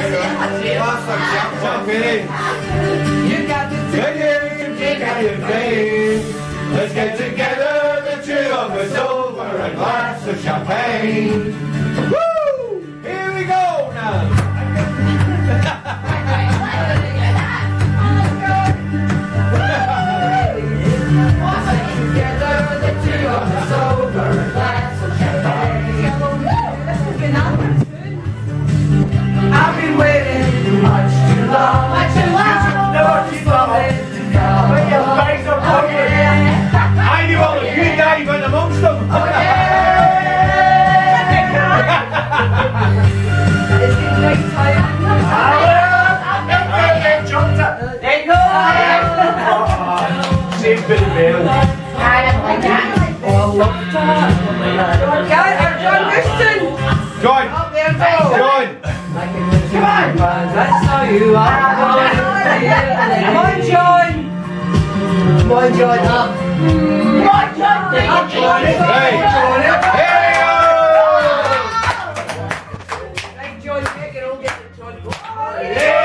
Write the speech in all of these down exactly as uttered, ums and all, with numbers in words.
champagne. You got to take it, take out your pain. Let's get together, the two of us over a glass of champagne. Woo! Here we go now. I've been waiting much too long, much too long. Never keep on waiting to come. When your face are broken, I knew all of you, Dave, and amongst them. oh yeah. It's been great time. I'll get jumped up. There you go. Same bit of mail. Oh, I love that. John, John Houston. John. Up there, go. John. Come on. That's how you are. Come on, John. Come on, John. Up. Come on, John. Up, John. Hey. Here we go. Right, John. Take it. I'll get it, John. Yeah.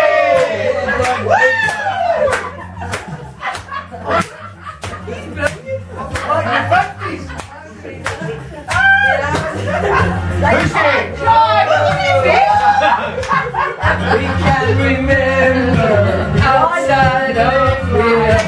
He's brilliant. Oh, your fifties. Who's it? We can remember outside of here.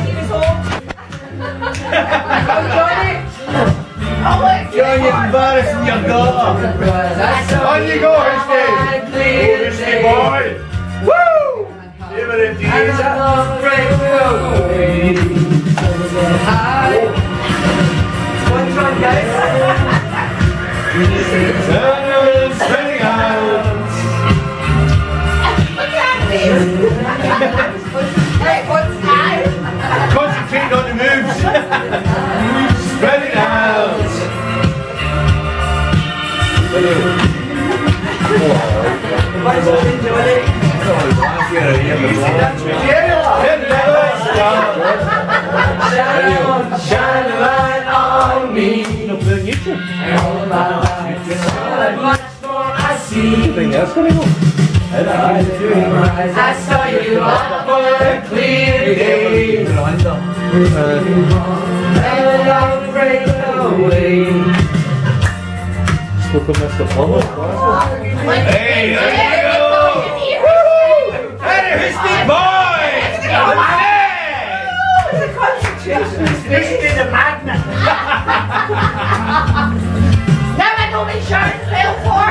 Oh, Johnny! You're embarrassing your daughter. On you go, Histy. Histy boy. Woo! Never indeed. And the love break away. One time, guys. Turn spinning out. Hey, what's that? Concentrate on the moves. Spread it out. What's up, Johnny? Shine on, shine a light on me. All my life is much more I see. I saw you up for a clear day. And I'll break away. Hey, there you go. Hey, Histy boy. It's a concentration. Histy the magnet. Now I know my shirt fell for.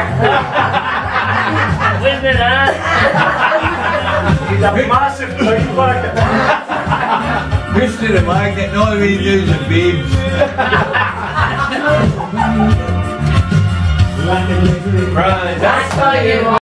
Isn't it, huh? He's a massive tight pocket. Mister the magnet, all we do is the babes. Right. That's how you